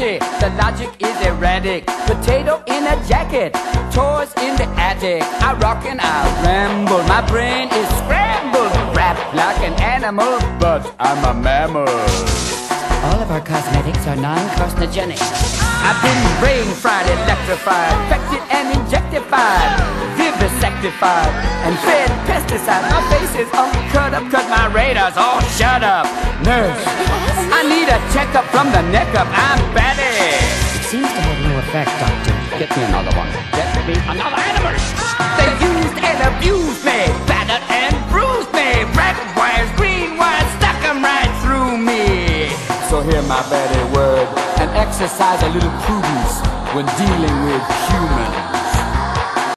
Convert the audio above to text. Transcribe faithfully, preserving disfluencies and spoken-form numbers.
empty, the logic is erratic. Potato in a jacket, toys in the attic. I rock and I ramble, my brain is scrambled. Rap like an animal, but I'm a mammal. All of our cosmetics are non-carcinogenic. I've been brain fried, electrified, infected and injectified, vivisectified, and fed pesticide. My face is all cut up cause my radar's all shut up. Nurse, I need a checkup from the neck up. I'm batty. It seems to have no effect, Doctor. Get me another one. Get me another animal. They used and abused me, battered and bruised me. Red wires, green wires, stuck them right through me. So hear my Betty word and exercise a little prudence when dealing with humans.